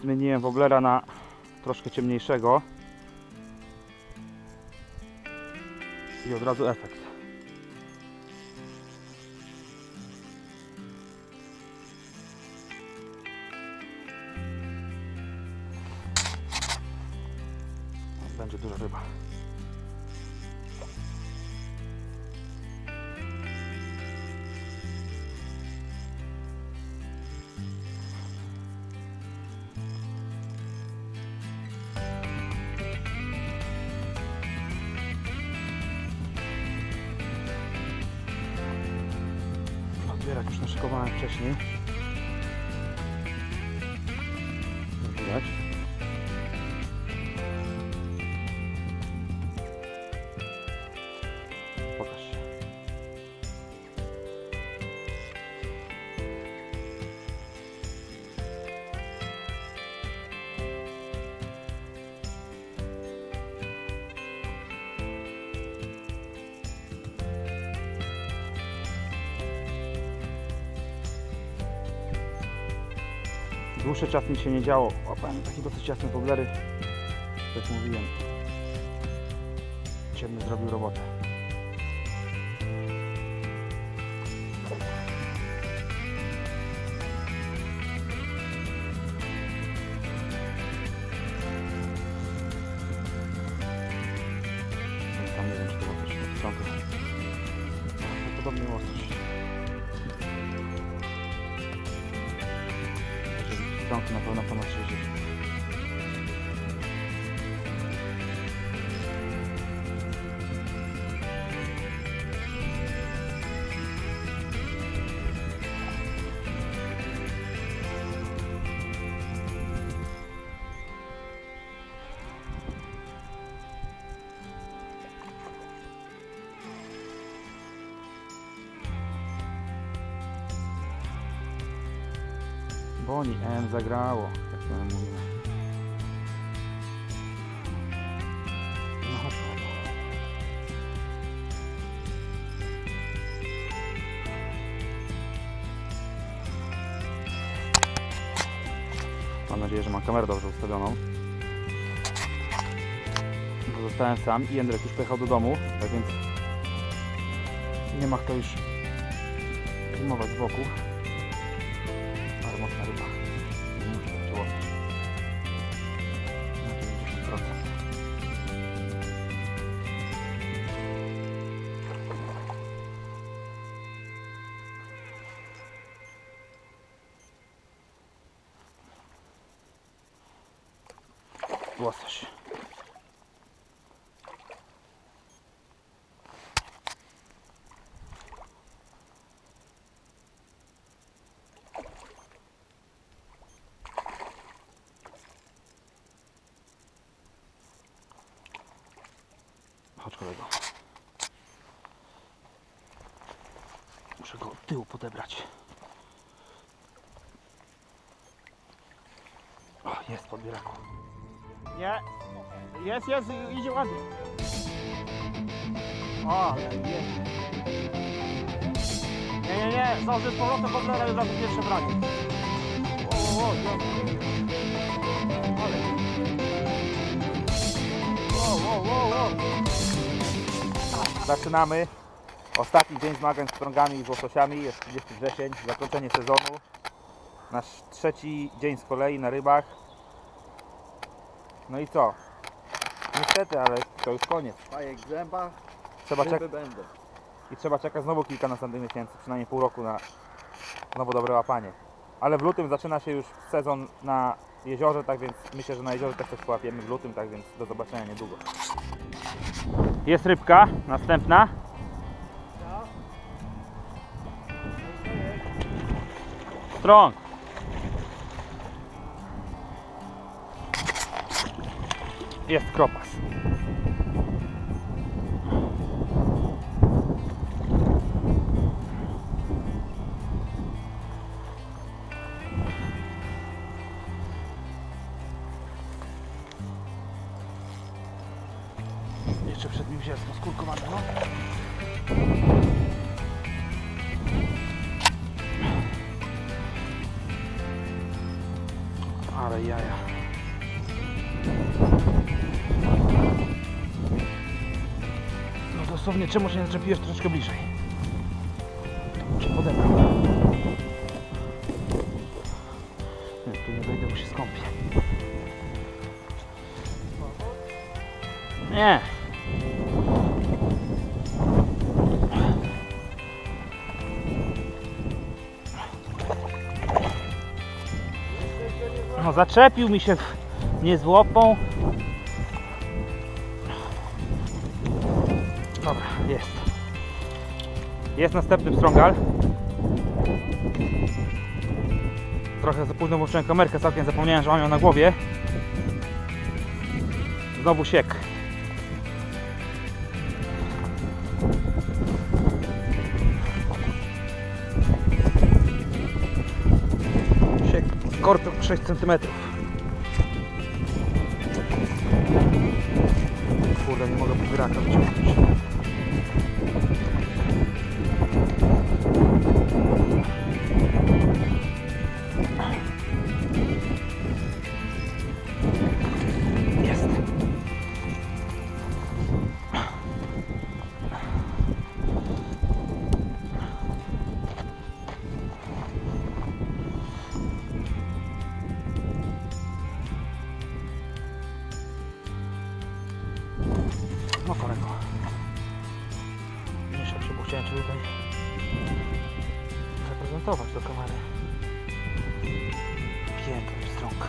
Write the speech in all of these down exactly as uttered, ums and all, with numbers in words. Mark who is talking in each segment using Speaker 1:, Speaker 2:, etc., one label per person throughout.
Speaker 1: zmieniłem wobblera na troszkę ciemniejszego i od razu efekt. Będzie duża ryba. Odbierak już naszykowałem wcześniej. Widać. Pokaż się. Dłuższy czas nic się nie działo. Łapałem takie dosyć jasne woblery. Jak mówiłem, ciemny zrobił robotę. Tam nie wiem, czy to łosoś do początku. Podobnie łosoś. Stąd na pewno ponad sześćdziesiąt. Boni M zagrało, jak to mówimy. No chodź, chodź. Mam nadzieję, że mam kamerę dobrze ustawioną. Bo zostałem sam i Jędrek już pojechał do domu, tak więc nie ma kto już filmować z boku. Ale mocna ryba. Nie muszę być łosoś. Na dziewięćdziesiąt procent. Łosoś. Chodź, kolego. Muszę go od tyłu podebrać. O, jest pod bieraku. Nie, jest, jest, idzie ładnie. O, ale jest. Nie, nie, nie, zdąży z powrotem w ogóle, ale za pierwsze branie. O, o, o, ale. O, o, o, o. Zaczynamy. Ostatni dzień zmagań z pstrągami i z łososiami. Jest trzydziesty wrzesień, zakończenie sezonu. Nasz trzeci dzień z kolei na rybach. No i co? Niestety, ale to już koniec.
Speaker 2: Pajek zęba,
Speaker 1: Trzeba czekać.
Speaker 2: będę.
Speaker 1: I trzeba czekać znowu kilka następnych miesięcy, przynajmniej pół roku na znowu dobre łapanie. Ale w lutym zaczyna się już sezon na jeziorze, tak więc myślę, że na jeziorze też coś połapiemy w lutym, tak więc do zobaczenia niedługo. Jest rybka, następna. Strong. Jest kropas. Jeszcze przed nim zielsko skórkowane, no.
Speaker 2: Ale jaja. No dosłownie, czemu się nie zaczepiłeś troszeczkę bliżej? Muszę podebrać. Nie, tu nie wejdę, bo się skąpię. Nie. No zaczepił mi się nie z łopą. Dobra, jest. Jest następny pstrągal. Trochę za późno włączyłem kamerkę, całkiem zapomniałem, że mam ją na głowie. Znowu siek. Siek skorpion sześć centymetrów. Kurde, nie mogę podwyraka wyciągnąć. Jest. No kolego. Mniejsza się, bo chciałem Cię tutaj zaprezentować do kamery. Piękny pstrąg.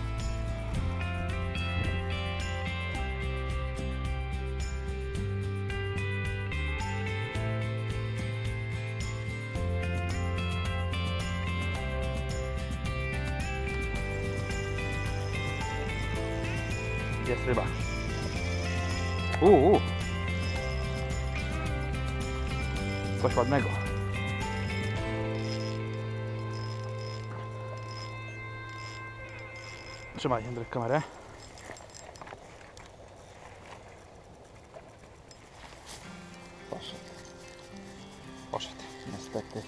Speaker 2: Jest ryba. Uuu. Coś ładnego. Trzymaj, Jędrek, kamerę. Poszedł. Poszedł, niestety.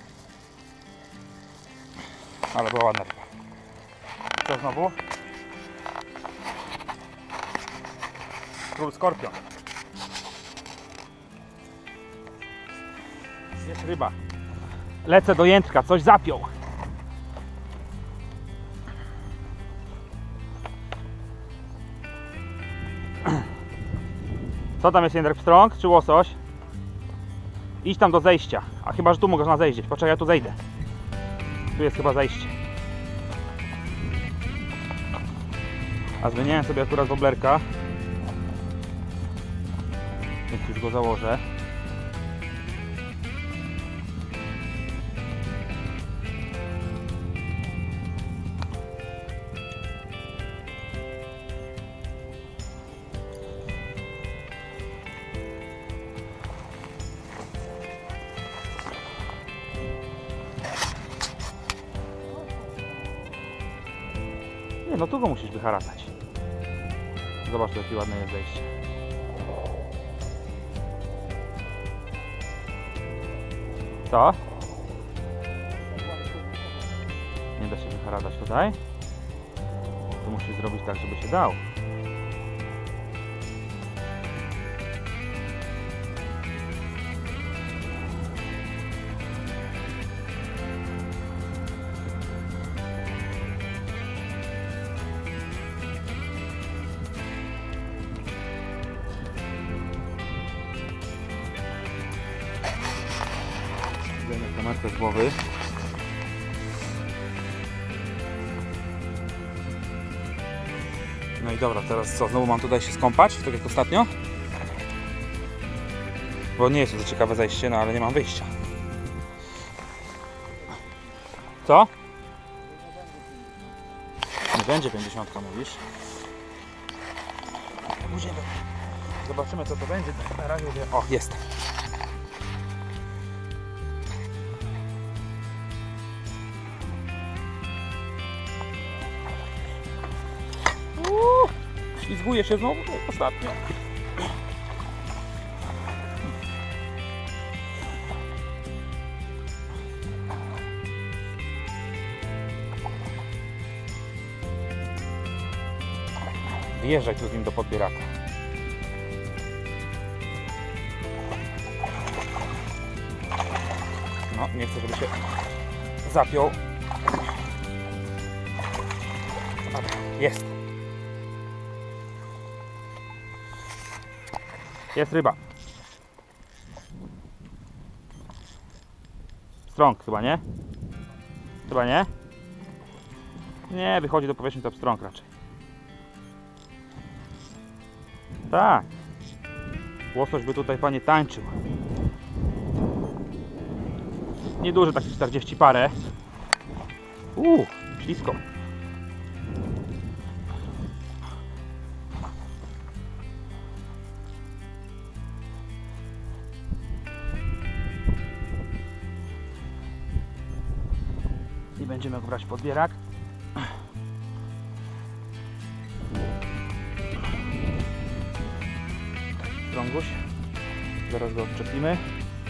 Speaker 2: Ale była ładna ryba. Co znowu? Król skorpion. Jest ryba. Lecę do Jędrka, coś zapiął. Co tam jest, Jędrek, pstrąg czy łosoś? Idź tam do zejścia. A chyba, że tu można zejść. Poczekaj, ja tu zejdę. Tu jest chyba zejście. A zmieniałem sobie akurat woblerka. Więc już go założę. Nie, no tu go musisz wyharatać. Zobacz, jakie ładne jest zejście. Co? Nie da się wyharatać tutaj. To musisz zrobić tak, żeby się dał. Zdejmę kamerkę z głowy. No i dobra, teraz co? Znowu mam tutaj się skąpać, tak jak ostatnio? Bo nie jest to za ciekawe zejście, no ale nie mam wyjścia. Co? Nie będzie pięćdziesiątka, mówisz? Później zobaczymy, co to będzie. Na razie wie... O, jest. Uuu, ślizguje się znowu, jak ostatnio. wjeżdżaj tu z nim do podbieraka. No, nie chcę, żeby się zapiął. Dobra, jest. Jest ryba. Strąg chyba, nie? Chyba nie? Nie, wychodzi do powierzchni to strąg raczej. Tak. Łosoś by tutaj, panie, tańczył. Nieduży, taki czterdzieści parę. Uuu, ślisko. I będziemy go brać pod bierak. Strąguś. Zaraz go odczepimy.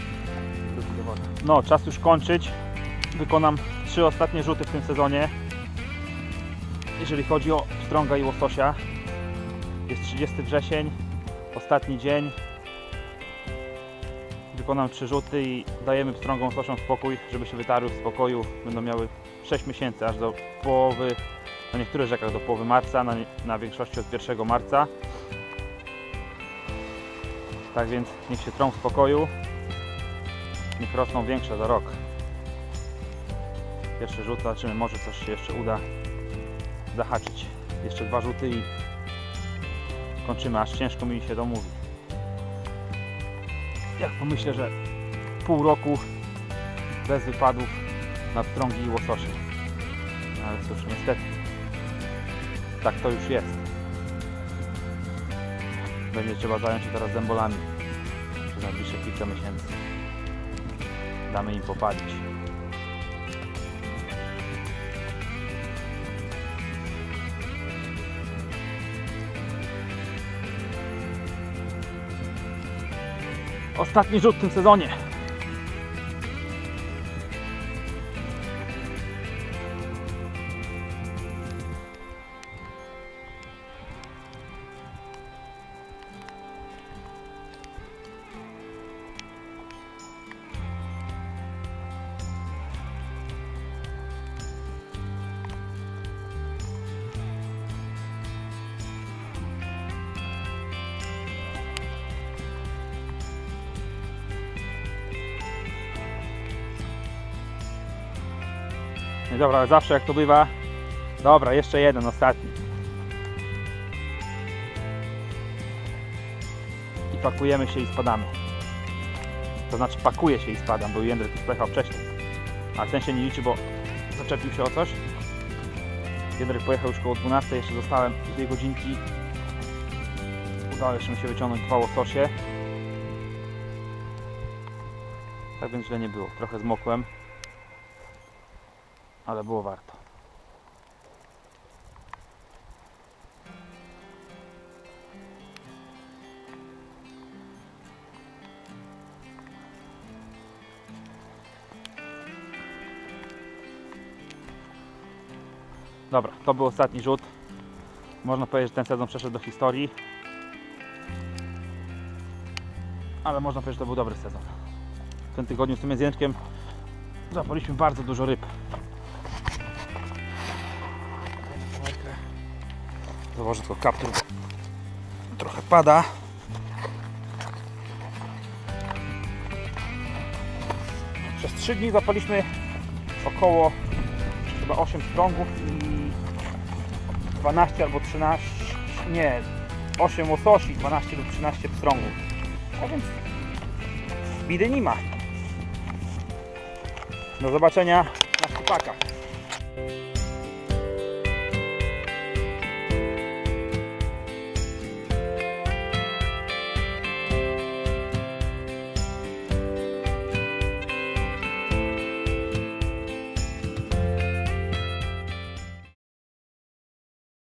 Speaker 2: No, czas już kończyć. Wykonam trzy ostatnie rzuty w tym sezonie. Jeżeli chodzi o strąga i łososia. Jest trzydziesty wrzesień, ostatni dzień. Wykonam trzy rzuty i dajemy pstrągom łososiom spokój, żeby się wytarły w spokoju. Będą miały sześć miesięcy, aż do połowy, na niektórych rzekach do połowy marca, na, na większości od pierwszego marca. Tak więc niech się trą w spokoju. Niech rosną większe za rok. Pierwszy rzut, zobaczymy, może coś się jeszcze uda zahaczyć. Jeszcze dwa rzuty i kończymy, aż ciężko mi się domówi. Jak pomyślę, że pół roku bez wypadów na pstrągi i łososie. Ale cóż, niestety tak to już jest. Będzie trzeba zająć się teraz zębolami przez najbliższe kilka miesięcy. Damy im popalić. Ostatni rzut w tym sezonie. No dobra, ale zawsze jak to bywa. Dobra, jeszcze jeden, ostatni. I pakujemy się i spadamy. To znaczy pakuje się i spadam, bo Jędrek już pojechał wcześniej. A ten się nie liczy, bo zaczepił się o coś. Jędrek pojechał już koło dwunastej, jeszcze zostałem dwie godzinki. Udało się wyciągnąć dwa łososie. Tak więc źle nie było. Trochę zmokłem. Ale było warto. Dobra, to był ostatni rzut. Można powiedzieć, że ten sezon przeszedł do historii. Ale można powiedzieć, że to był dobry sezon. W tym tygodniu z tym języczkiem złapaliśmy bardzo dużo ryb. Założę tylko kaptur, bo trochę pada. Przez trzy dni złapaliśmy około chyba osiem strągów i dwanaście albo trzynaście, nie, osiem łososi, dwanaście lub trzynaście pstrągów. A więc bidy nie ma. Do zobaczenia na kupakach.